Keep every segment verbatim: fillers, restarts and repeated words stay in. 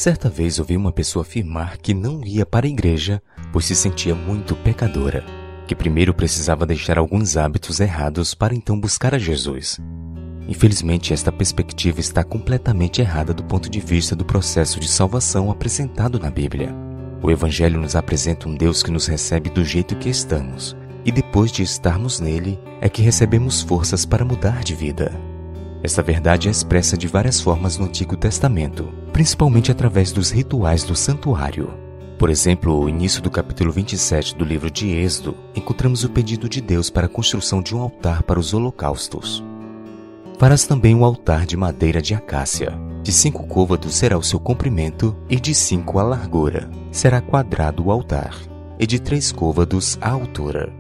Certa vez ouvi uma pessoa afirmar que não ia para a igreja pois se sentia muito pecadora, que primeiro precisava deixar alguns hábitos errados para então buscar a Jesus. Infelizmente, esta perspectiva está completamente errada do ponto de vista do processo de salvação apresentado na Bíblia. O Evangelho nos apresenta um Deus que nos recebe do jeito que estamos, e depois de estarmos nele, é que recebemos forças para mudar de vida. Esta verdade é expressa de várias formas no Antigo Testamento, principalmente através dos rituais do santuário. Por exemplo, no início do capítulo vinte e sete do livro de Êxodo, encontramos o pedido de Deus para a construção de um altar para os holocaustos. Farás também um altar de madeira de acácia. De cinco côvados será o seu comprimento, e de cinco a largura. Será quadrado o altar, e de três côvados a altura.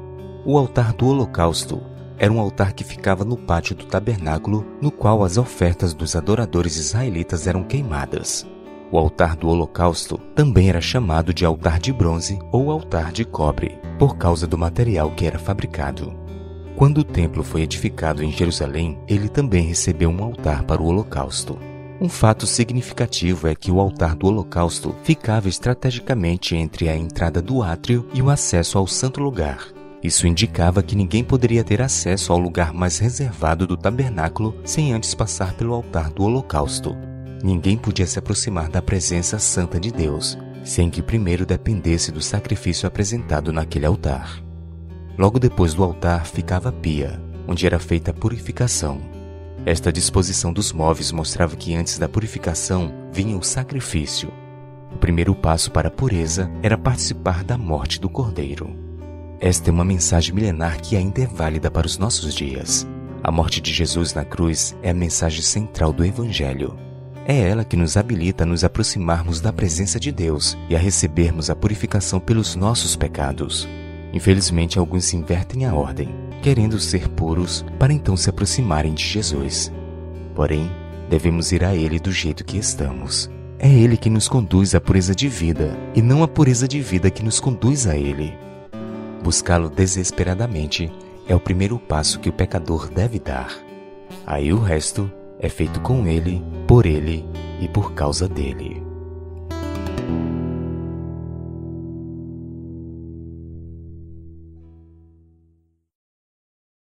O altar do holocausto era um altar que ficava no pátio do tabernáculo, no qual as ofertas dos adoradores israelitas eram queimadas. O altar do holocausto também era chamado de altar de bronze ou altar de cobre, por causa do material que era fabricado. Quando o templo foi edificado em Jerusalém, ele também recebeu um altar para o holocausto. Um fato significativo é que o altar do holocausto ficava estrategicamente entre a entrada do átrio e o acesso ao santo lugar. Isso indicava que ninguém poderia ter acesso ao lugar mais reservado do tabernáculo sem antes passar pelo altar do holocausto. Ninguém podia se aproximar da presença santa de Deus, sem que primeiro dependesse do sacrifício apresentado naquele altar. Logo depois do altar ficava a pia, onde era feita a purificação. Esta disposição dos móveis mostrava que antes da purificação vinha o sacrifício. O primeiro passo para a pureza era participar da morte do cordeiro. Esta é uma mensagem milenar que ainda é válida para os nossos dias. A morte de Jesus na cruz é a mensagem central do Evangelho. É ela que nos habilita a nos aproximarmos da presença de Deus e a recebermos a purificação pelos nossos pecados. Infelizmente, alguns invertem a ordem, querendo ser puros para então se aproximarem de Jesus. Porém, devemos ir a Ele do jeito que estamos. É Ele que nos conduz à pureza de vida, e não a pureza de vida que nos conduz a Ele. Buscá-lo desesperadamente é o primeiro passo que o pecador deve dar. Aí o resto é feito com Ele, por Ele e por causa dele.